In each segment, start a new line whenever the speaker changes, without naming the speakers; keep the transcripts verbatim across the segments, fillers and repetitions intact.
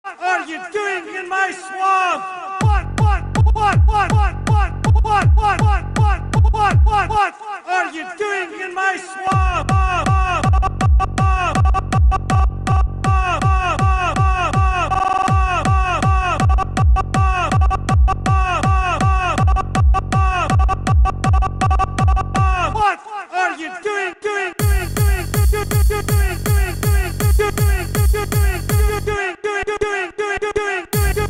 are you doing in my swamp? What, what, what, what, what, what, what, what, what, what, what, what, what are you doing in my swamp? What are you doing, doing, doing, doing, doing, doing, doing, doing, doing, doing, doing, doing, doing,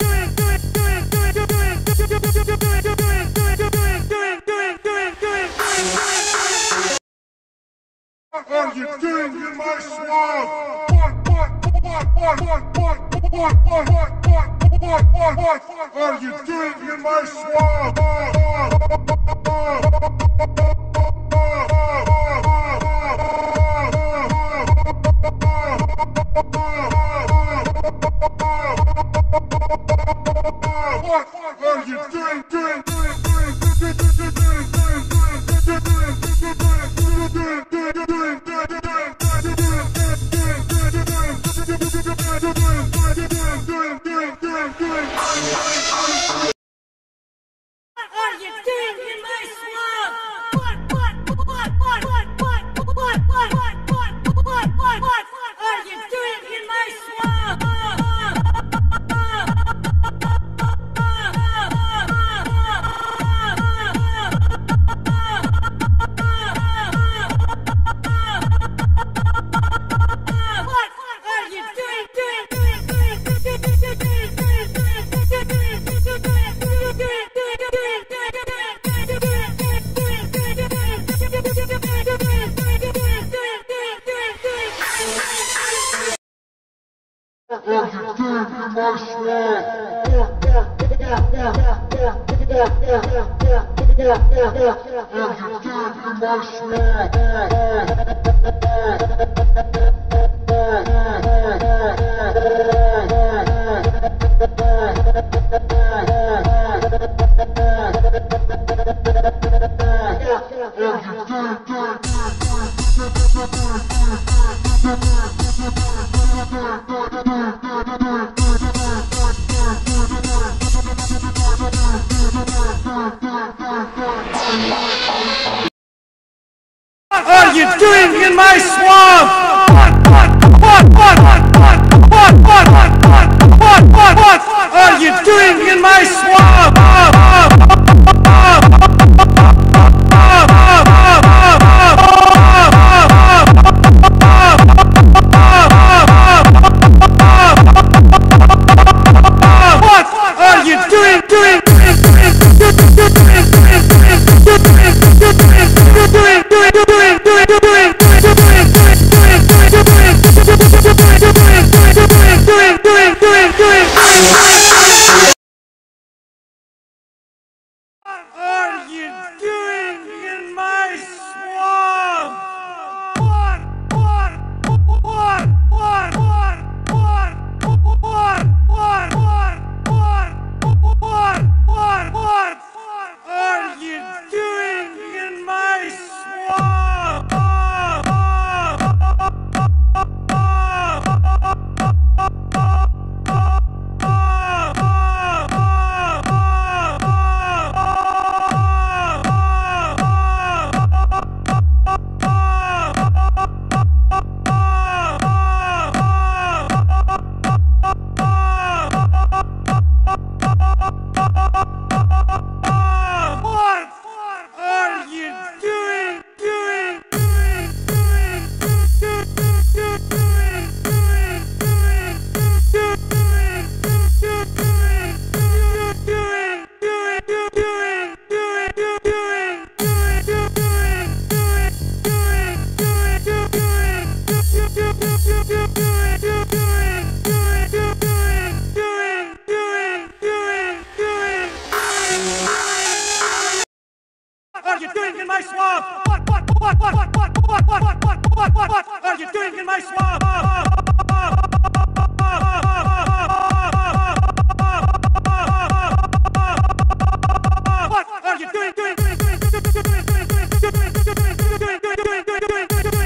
What are you doing in my swamp? What, what, what, what, what, what, what, what, what, what, what, what are you doing in my swamp? What are you doing, doing, doing, doing, doing, doing, doing, are you doing in my swamp? What, what, what, what, what, what, what, what, what, what, what are you doing in my swamp? What are you doing, doing, doing, doing, doing, doing, doing,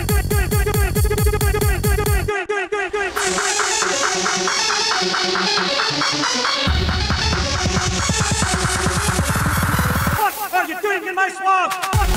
Thank you. my swamp?